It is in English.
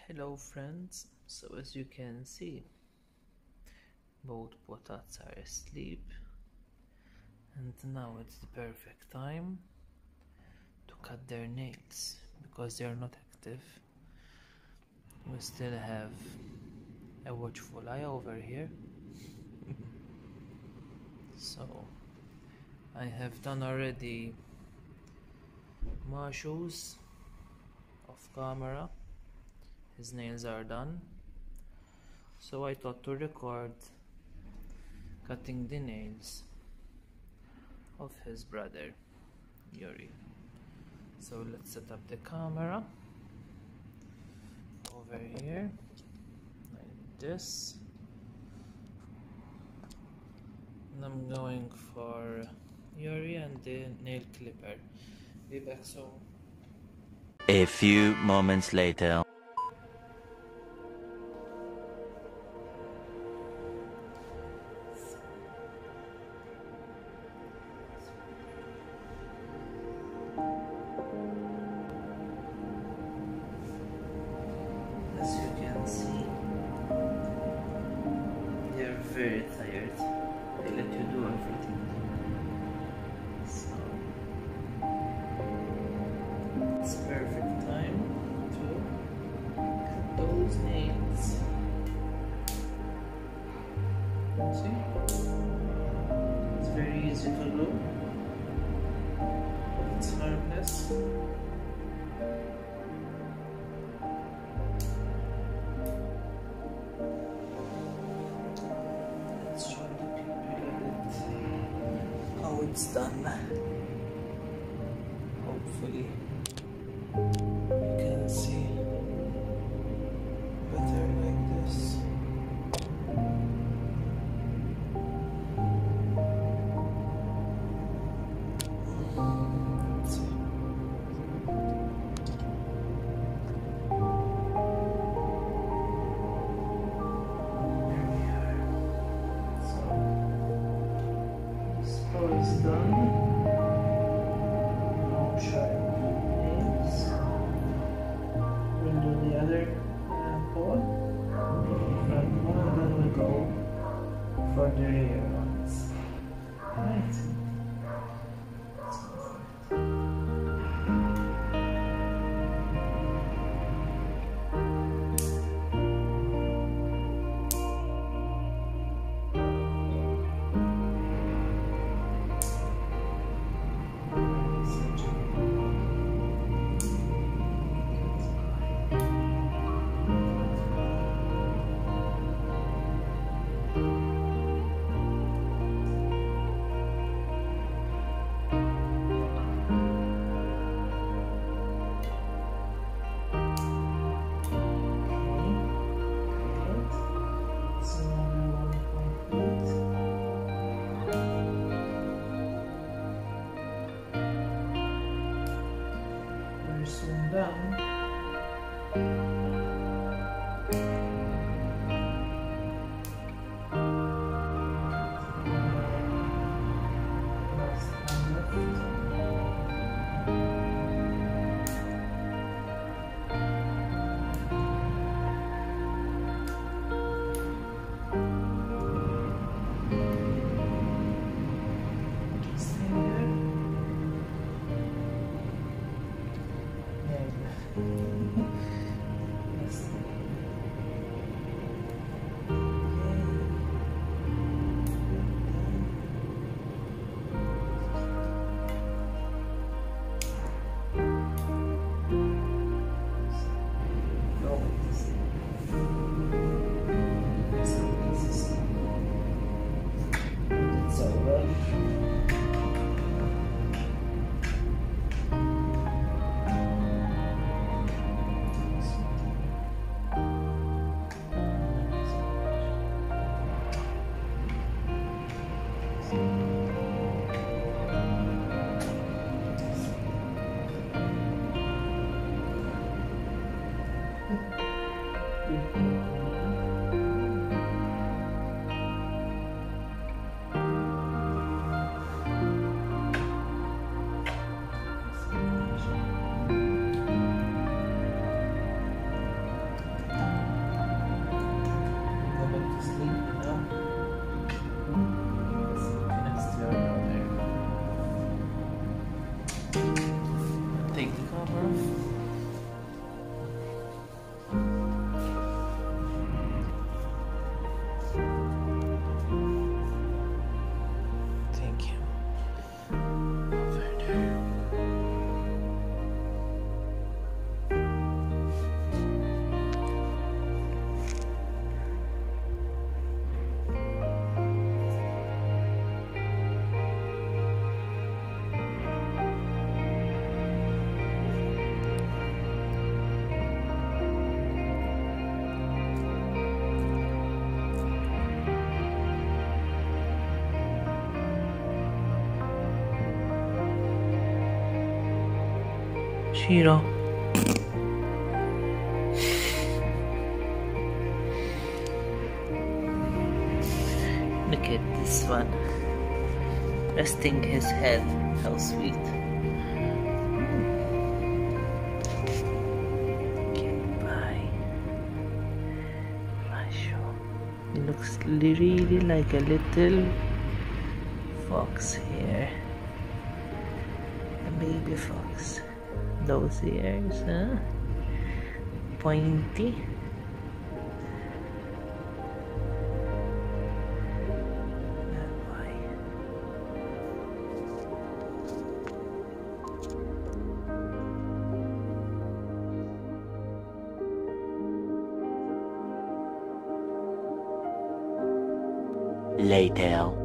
Hello friends, so as you can see, both potats are asleep and now it's the perfect time to cut their nails because they are not active. We still have a watchful eye over here. So I have done already Mashu's off camera. His nails are done, so I thought to record cutting the nails of his brother Yuri. So let's set up the camera over here like this, and I'm going for Yuri and the nail clipper. Be back soon. A few moments later. As you can see, they're very tired. They let you do everything. So it's perfect time to cut those nails. See? It's very easy to do. It's harmless. Let's show the people a bit how it's done. Hopefully you can see better like this. Let's see. There we are. So this part is done. Now try nails. We'll do the other paw, front one, and then we'll go for the rear ones. Right. Let's go for it. Very soon done. Last one left. Stay there. Yes. It's over. Shiro. Look at this one. Resting his head. How sweet. Okay, bye. Masho. He looks really like a little fox here. A baby fox. Those ears, huh? Pointy. Later.